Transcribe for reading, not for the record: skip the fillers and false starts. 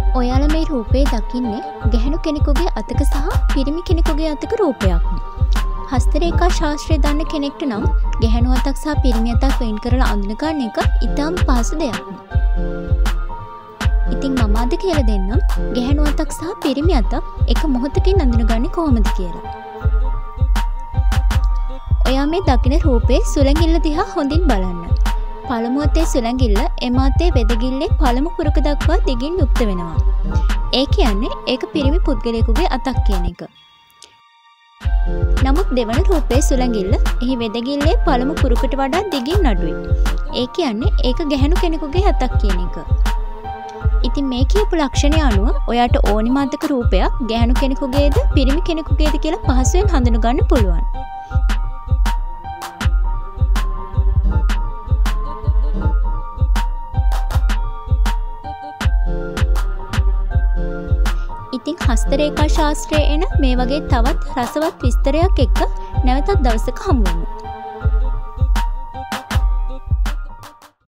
ඔයාලා මේ රූපේ දකින්නේ ගැහැණු කෙනෙකුගේ අතක සහ පිරිමි කෙනෙකුගේ අතක රූපයක්. හස්තරේඛා ශාස්ත්‍රය දන්න කෙනෙක්ට නම් ගැහැණු අතක් සහ පිරිමි අතක් වෙන් කරලා අඳුන ගන්න එක ඉතාම පහසු දෙයක්. ඉතින් මම අද කියලා දෙන්නම් ගැහැණු අතක් සහ පිරිමි අතක් එක මොහොතකින් අඳුනගන්නේ කොහොමද කියලා. ඔයා මේ දකින රූපේ සුළඟිල්ල දිහා හොඳින් බලන්න. පළමු අතේ සුළඟිල්ල එම අතේ වෙදගිල්ලේ පළමු පුරක දක්වා දිගින් යුක්ත වෙනවා. ඒ කියන්නේ ඒක පිරිමි පුද්ගලයෙකුගේ අතක් කියන එක. නමුත් දෙවන රූපයේ සුළඟිල්ල එහි වෙදගිල්ලේ පළමු පුරුකට වඩා දිගින් අඩුයි. ඒ කියන්නේ ඒක ගැහැණු කෙනෙකුගේ අතක් කියන එක. ඉතින් මේ කියපු ලක්ෂණය අනුව ඔයාට ඕනිම අතක රූපයක් ගැහැණු කෙනෙකුගේද පිරිමි කෙනෙකුගේද කියලා පහසුවෙන් හඳුනගන්න පුළුවන්. ඉතින් හස්තරේඛා ශාස්ත්‍රයේ එන මේ වගේ තවත් රසවත් විස්තරයක් එක්ක නැවතත් දවසක හමු වෙමු.